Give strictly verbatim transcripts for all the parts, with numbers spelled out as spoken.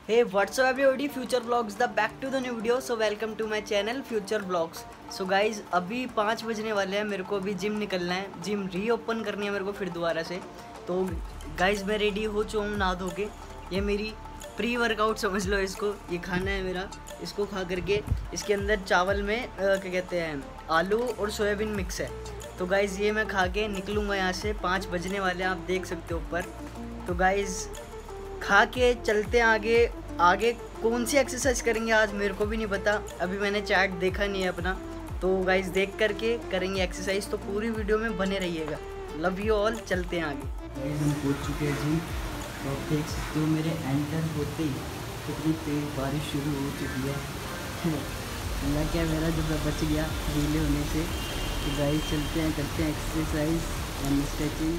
Hey, what's up everybody? Future Vlogs, the back to the new video. So welcome to my channel Future Vlogs. So guys, अभी पाँच बजने वाले हैं, मेरे को अभी जिम निकलना है, जिम रीओपन करनी है मेरे को फिर दोबारा से। तो गाइज मैं रेडी हो चुका हूँ नहा धो के। ये मेरी प्री वर्कआउट समझ लो इसको। ये खाना है मेरा, इसको खा करके इसके अंदर चावल में क्या कहते हैं आलू और सोयाबीन मिक्स है। तो गाइज़ ये मैं खा के निकलूँगा यहाँ से, पाँच बजने वाले हैं, आप देख सकते हो ऊपर। तो गाइज़ खा के चलते हैं आगे। आगे कौन सी एक्सरसाइज करेंगे आज मेरे को भी नहीं पता, अभी मैंने चैट देखा नहीं है अपना। तो गाइज़ देख करके करेंगे एक्सरसाइज, तो पूरी वीडियो में बने रहिएगा। लव यू ऑल, चलते हैं आगे। गाइज़ हम पहुँच चुके हैं जी, तो आप देख सकते हो मेरे एंटर होते ही कितनी तेज बारिश शुरू हो चुकी है। अल्लाह क्या मेरा जो मैं बच गया गीले होने से। तो गाइस चलते हैं, करते हैं एक्सरसाइज एंड स्ट्रेचिंग।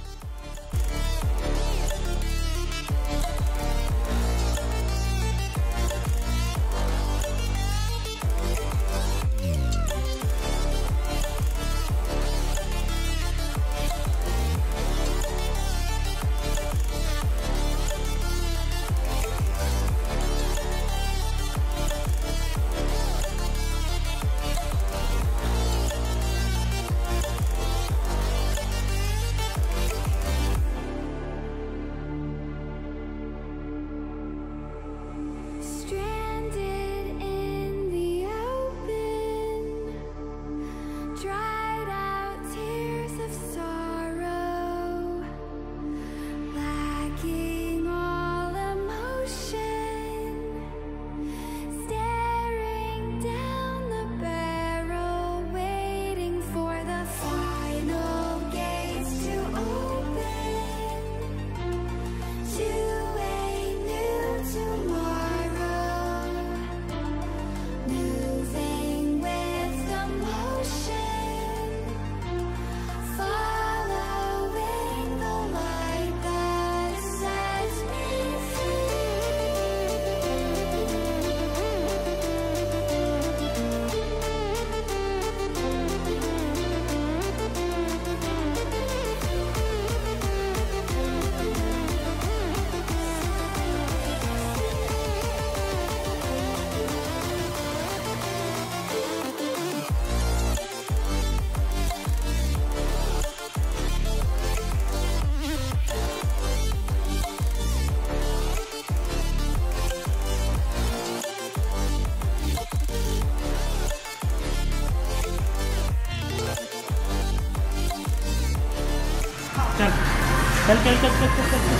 चल चल चल चल चल चल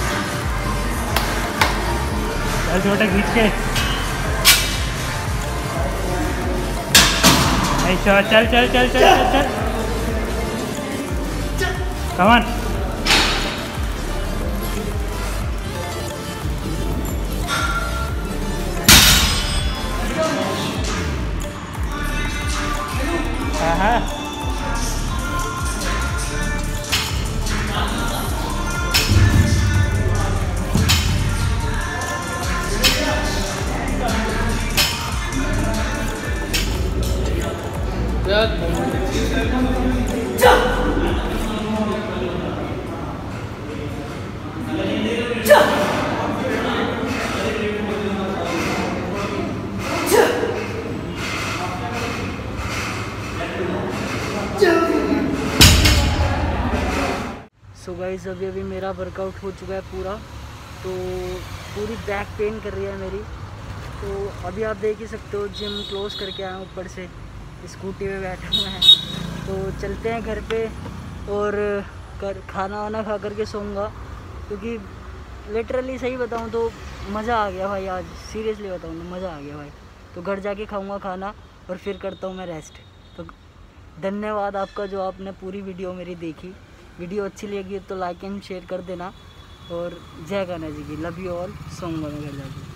चल छोटा खींच के ऐसा चल चल चल चल चल चल कम ऑन। हाँ हाँ सो गाइस अभी अभी मेरा वर्कआउट हो चुका है पूरा, तो पूरी बैक पेन कर रही है मेरी। तो अभी आप देख ही सकते हो जिम क्लोज करके आया हूँ, ऊपर से स्कूटी में बैठा हुआ है। तो चलते हैं घर पे और कर खाना वाना खा करके सोऊंगा, क्योंकि लिटरली सही बताऊँ तो मज़ा आ गया भाई आज, सीरियसली बताऊँ तो मज़ा आ गया भाई। तो घर जाके खाऊंगा खाना और फिर करता हूँ मैं रेस्ट। तो धन्यवाद आपका जो आपने पूरी वीडियो मेरी देखी। वीडियो अच्छी लगी तो लाइक एंड शेयर कर देना, और जय गणेश जी की। लव यू ऑल, सोऊंगा मैं घर जाके।